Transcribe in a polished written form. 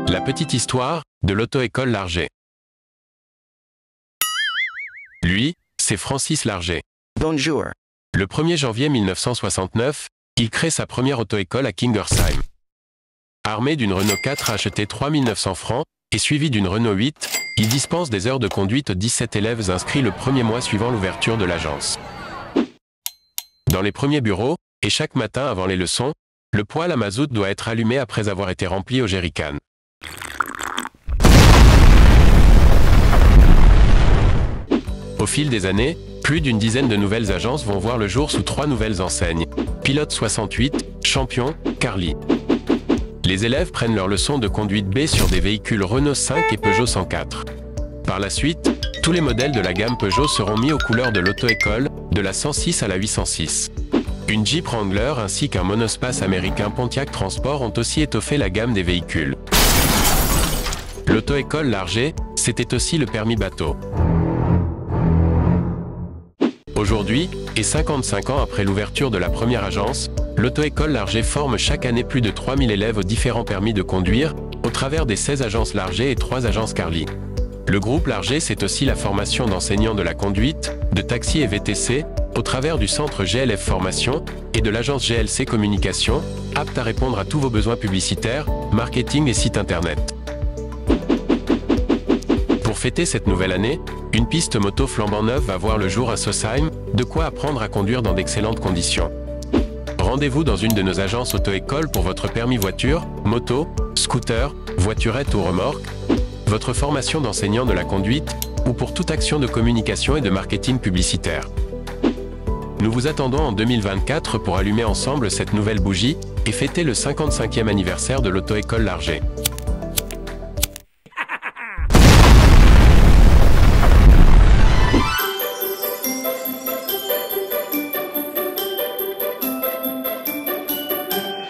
La petite histoire de l'auto-école Larget. Lui, c'est Francis Larget. Bonjour. Le 1er janvier 1969, il crée sa première auto-école à Kingersheim. Armé d'une Renault 4 achetée 3 900 francs et suivi d'une Renault 8, il dispense des heures de conduite aux 17 élèves inscrits le premier mois suivant l'ouverture de l'agence. Dans les premiers bureaux, et chaque matin avant les leçons, le poêle à mazout doit être allumé après avoir été rempli au jerrycan. Au fil des années, plus d'une dizaine de nouvelles agences vont voir le jour sous 3 nouvelles enseignes: Pilote 68, Champion, Carly. Les élèves prennent leurs leçons de conduite B sur des véhicules Renault 5 et Peugeot 104. Par la suite, tous les modèles de la gamme Peugeot seront mis aux couleurs de l'auto-école, de la 106 à la 806. Une Jeep Wrangler ainsi qu'un monospace américain Pontiac Transport ont aussi étoffé la gamme des véhicules. L'auto-école Larget, c'était aussi le permis bateau. Aujourd'hui, et 55 ans après l'ouverture de la première agence, l'auto-école Larget forme chaque année plus de 3000 élèves aux différents permis de conduire, au travers des 16 agences Larget et 3 agences Carly. Le groupe Larget, c'est aussi la formation d'enseignants de la conduite, de taxi et VTC, au travers du centre GLF Formation et de l'agence GLC Communication, apte à répondre à tous vos besoins publicitaires, marketing et sites internet. Pour fêter cette nouvelle année, une piste moto flambant neuve va voir le jour à Sausheim, de quoi apprendre à conduire dans d'excellentes conditions. Rendez-vous dans une de nos agences auto-école pour votre permis voiture, moto, scooter, voiturette ou remorque, votre formation d'enseignant de la conduite, ou pour toute action de communication et de marketing publicitaire. Nous vous attendons en 2024 pour allumer ensemble cette nouvelle bougie et fêter le 55e anniversaire de l'auto-école Larget.